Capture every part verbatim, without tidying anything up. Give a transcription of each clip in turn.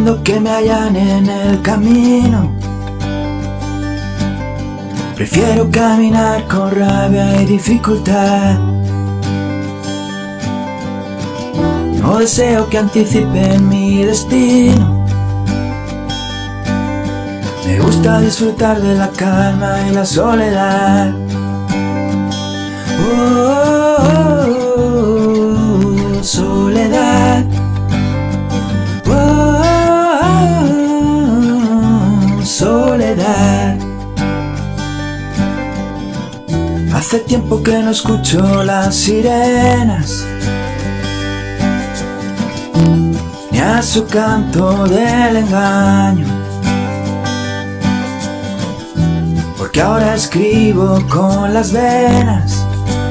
pidiendo que me allanen el camino. Prefiero caminar con rabia y dificultad. No deseo que anticipen mi destino. Me gusta disfrutar de la calma y la soledad. Oh, oh, oh, soledad. Oh, oh, oh, soledad. Hace tiempo que no escucho las sirenas, ni a su canto del engaño, porque ahora escribo con las venas,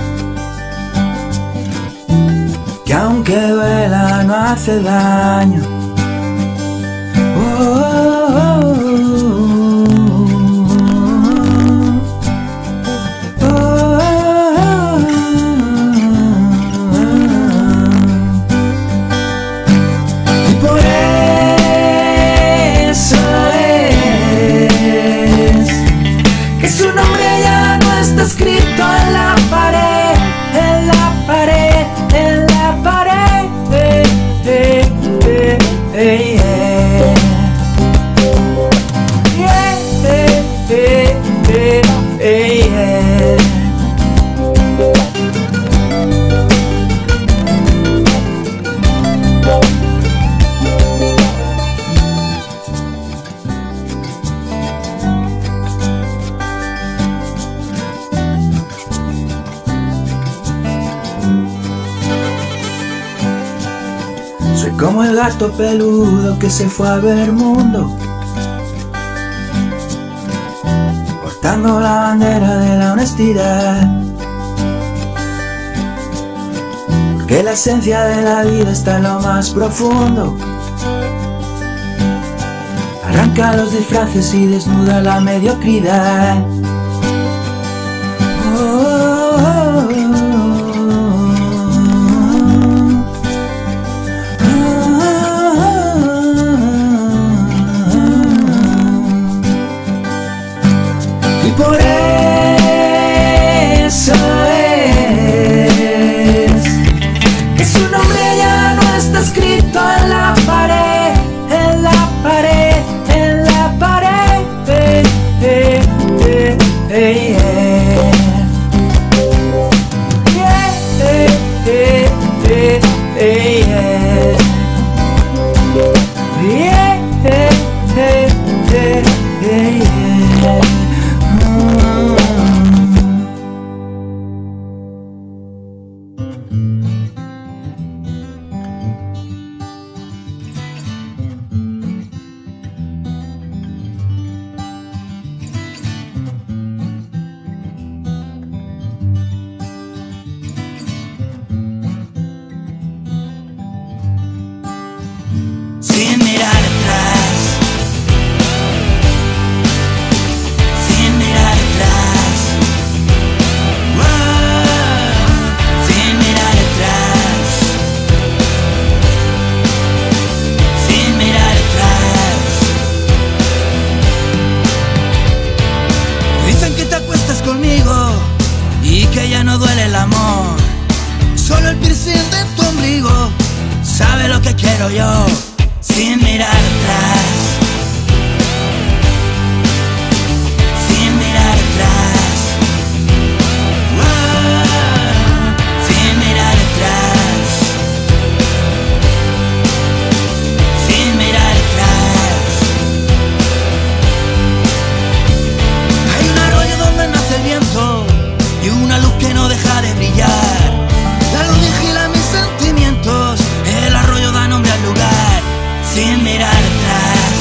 que aunque duela no hace daño. Oh, oh, oh, su nombre ya no está escrito en la pared, en la pared, en la pared. Eh, eh, eh, eh, yeah. Yeah, eh, eh, eh, eh, yeah. Soy como el gato peludo que se fue a ver mundo, portando la bandera de la honestidad, porque la esencia de la vida está en lo más profundo. Arranca los disfraces y desnuda la mediocridad. Oh, oh, oh, oh. Por eso es que su nombre ya no está escrito en la pared, en la pared, en la pared. Eh, eh, eh, eh, yeah. Yeah, eh, eh, eh, eh, yeah. Yeah, eh, eh, eh, eh, yeah. Sin mirar atrás, sin mirar atrás, wow, sin mirar atrás, sin mirar atrás. Dicen que te acuestas conmigo y que ya no duele el amor. Solo el piercing de tu ombligo sabe lo que quiero yo. Sin mirar atrás, sin mirar atrás, wow, sin mirar atrás, sin mirar atrás. Hay un arroyo donde nace el viento y una luz que no deja de brillar. La luz vigila mis sentimientos, el arroyo da nombre al lugar. Sin mirar atrás,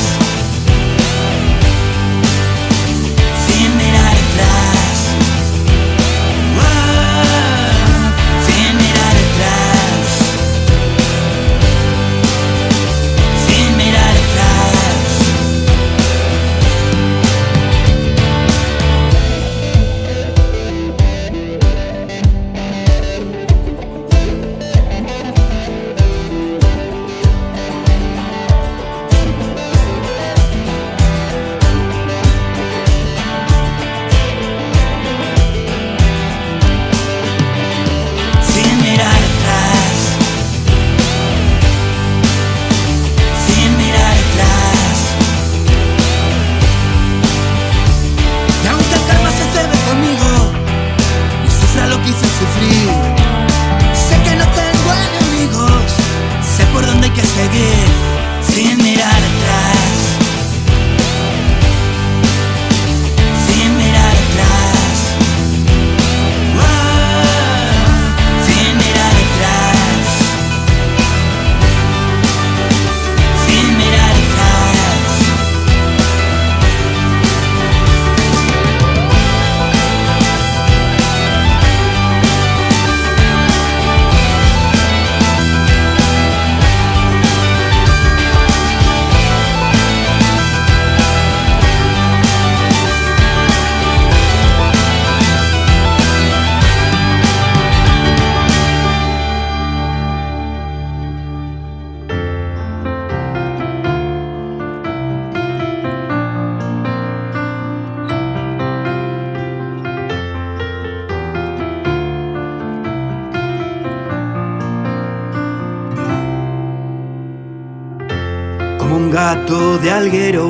gato de alguero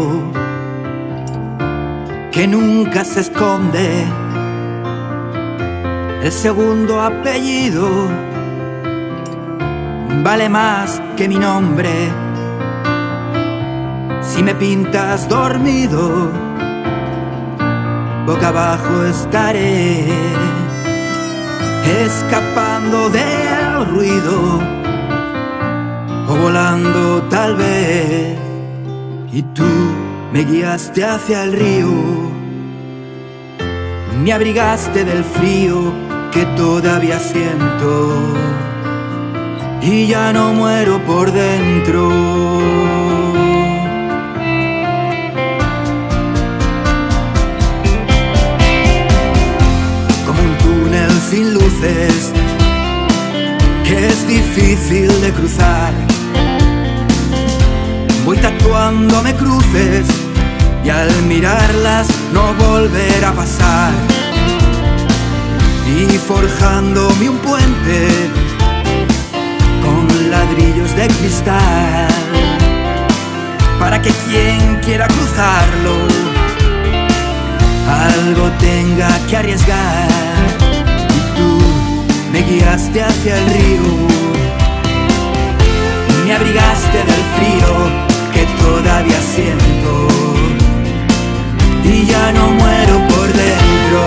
que nunca se esconde. El segundo apellido vale más que mi nombre. Si me pintas dormido, boca abajo estaré, escapando del ruido o volando tal vez. Y tú me guiaste hacia el río, me abrigaste del frío que todavía siento y ya no muero por dentro. Como un túnel sin luces que es difícil de cruzar, voy tatuándome cruces y al mirarlas no volver a pasar, y forjándome un puente con ladrillos de cristal, para que quien quiera cruzarlo algo tenga que arriesgar. Y tú me guiaste hacia el río, me abrigaste del frío que todavía siento y ya no muero por dentro.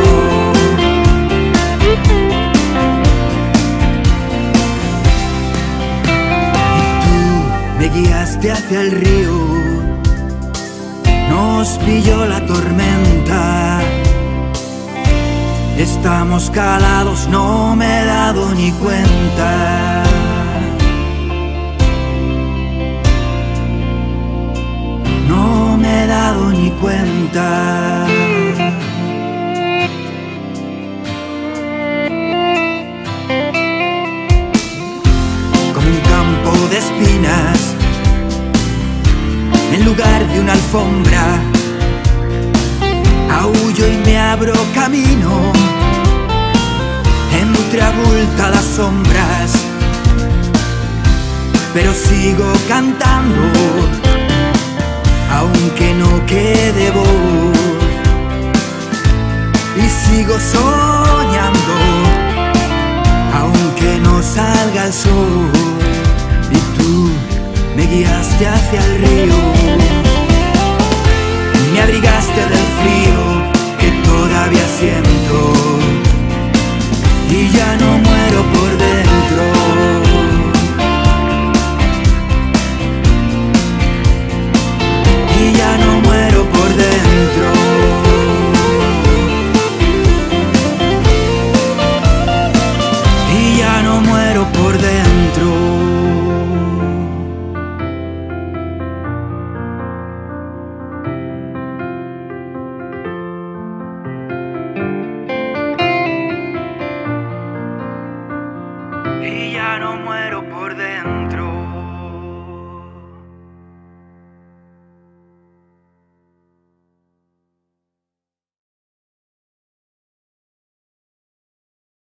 Me guiaste hacia el río, nos pilló la tormenta, estamos calados, no me he dado ni cuenta. No me he dado ni cuenta. Como un campo de espinas en lugar de una alfombra, aúllo y me abro camino entre abultadas sombras, pero sigo cantando aunque no quede voz, y sigo soñando aunque no salga el sol. Y tú me guiaste hacia el río, me abrigaste del frío que todavía siento y ya no muero por dentro. Y ya no muero por dentro. Y ya no muero por dentro. Y ya no muero por dentro.